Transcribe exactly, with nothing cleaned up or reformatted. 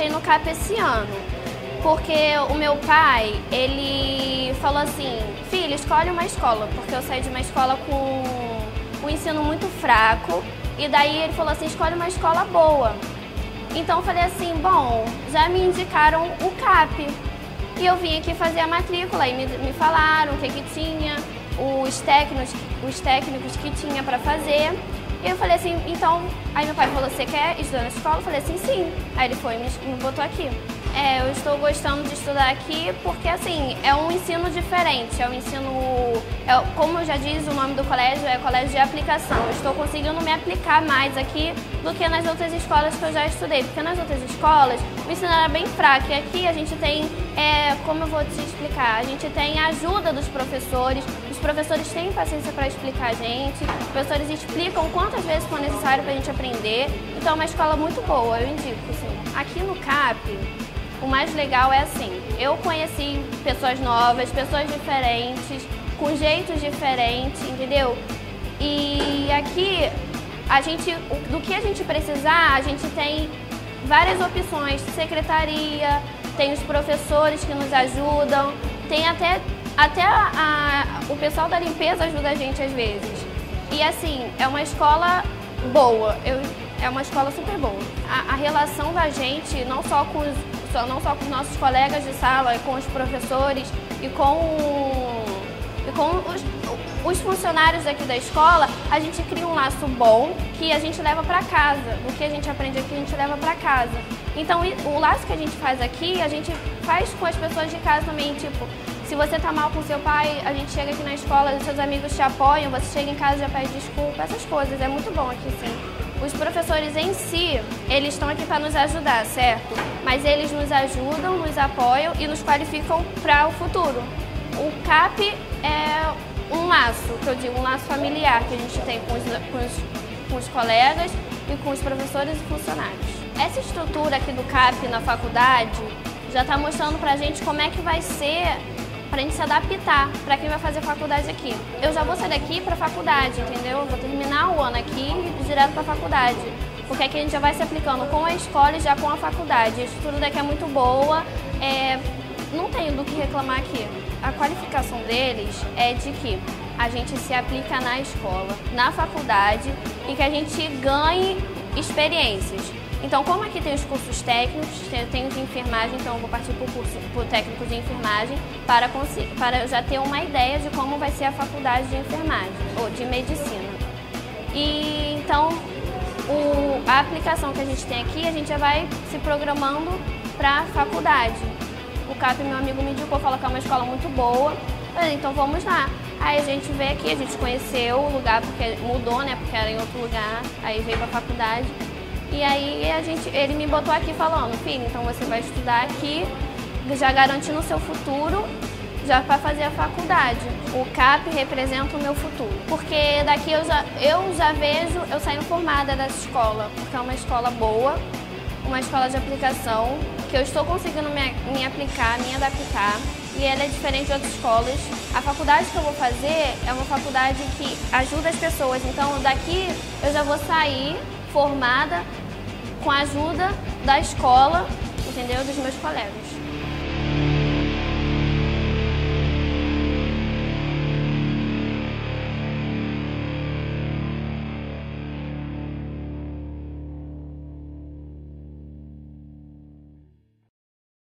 entrei no C A P esse ano, porque o meu pai, ele falou assim, filha, escolhe uma escola, porque eu saí de uma escola com um ensino muito fraco, e daí ele falou assim, escolhe uma escola boa. Então eu falei assim, bom, já me indicaram o C A P, e eu vim aqui fazer a matrícula, e me, me falaram o que que tinha, os técnicos, os técnicos que tinha para fazer. E eu falei assim, então, aí meu pai falou, você quer estudar na escola? Eu falei assim, sim. Aí ele foi e me, me botou aqui. É, eu estou gostando de estudar aqui porque, assim, é um ensino diferente, é um ensino, é, como já diz o nome do colégio, é colégio de aplicação. Eu estou conseguindo me aplicar mais aqui do que nas outras escolas que eu já estudei, porque nas outras escolas o ensino era bem fraco e aqui a gente tem, é, como eu vou te explicar, a gente tem a ajuda dos professores, os professores têm paciência para explicar a gente, os professores explicam quantas vezes for necessário para a gente aprender, então é uma escola muito boa, eu indico, sim. Aqui no C A P, o mais legal é assim, eu conheci pessoas novas, pessoas diferentes, com jeitos diferentes, entendeu? E aqui, a gente, do que a gente precisar, a gente tem várias opções, secretaria, tem os professores que nos ajudam, tem até, até a, a, o pessoal da limpeza ajuda a gente às vezes. E assim, é uma escola boa, eu, é uma escola super boa. A, a relação da gente, não só com os Só, não só com os nossos colegas de sala, com os professores e com, e com os, os funcionários aqui da escola, a gente cria um laço bom que a gente leva para casa. Do que a gente aprende aqui, a gente leva para casa. Então, o laço que a gente faz aqui, a gente faz com as pessoas de casa também. Tipo, se você tá mal com seu pai, a gente chega aqui na escola, os seus amigos te apoiam, você chega em casa e já pede desculpa, essas coisas. É muito bom aqui, sim. Os professores em si, eles estão aqui para nos ajudar, certo? Mas eles nos ajudam, nos apoiam e nos qualificam para o futuro. O C A P é um laço, que eu digo, um laço familiar que a gente tem com os, com os, com os colegas e com os professores e funcionários. Essa estrutura aqui do C A P na faculdade já está mostrando para a gente como é que vai ser para a gente se adaptar para quem vai fazer faculdade aqui. Eu já vou sair daqui para a faculdade, entendeu? Eu vou terminar o ano aqui e ir direto para a faculdade. Porque aqui a gente já vai se aplicando com a escola e já com a faculdade. A estrutura daqui é muito boa, é... não tenho do que reclamar aqui. A qualificação deles é de que a gente se aplica na escola, na faculdade e que a gente ganhe experiências. Então, como aqui tem os cursos técnicos, tem os de enfermagem, então eu vou partir para o curso pro técnico de enfermagem para, para já ter uma ideia de como vai ser a faculdade de enfermagem ou de medicina. E então, o, a aplicação que a gente tem aqui, a gente já vai se programando para a faculdade. O C A P, meu amigo, me indicou, falou que é uma escola muito boa, falei, então vamos lá. Aí a gente veio aqui, a gente conheceu o lugar, porque mudou, né, porque era em outro lugar, aí veio para a faculdade. E aí a gente, ele me botou aqui falando, filho, então você vai estudar aqui, já garantindo o seu futuro, já para fazer a faculdade. O C A P representa o meu futuro, porque daqui eu já, eu já vejo eu saindo formada dessa escola, porque é uma escola boa, uma escola de aplicação, que eu estou conseguindo me, me aplicar, me adaptar, e ela é diferente de outras escolas. A faculdade que eu vou fazer é uma faculdade que ajuda as pessoas, então daqui eu já vou sair formada com a ajuda da escola, entendeu? Dos meus colegas.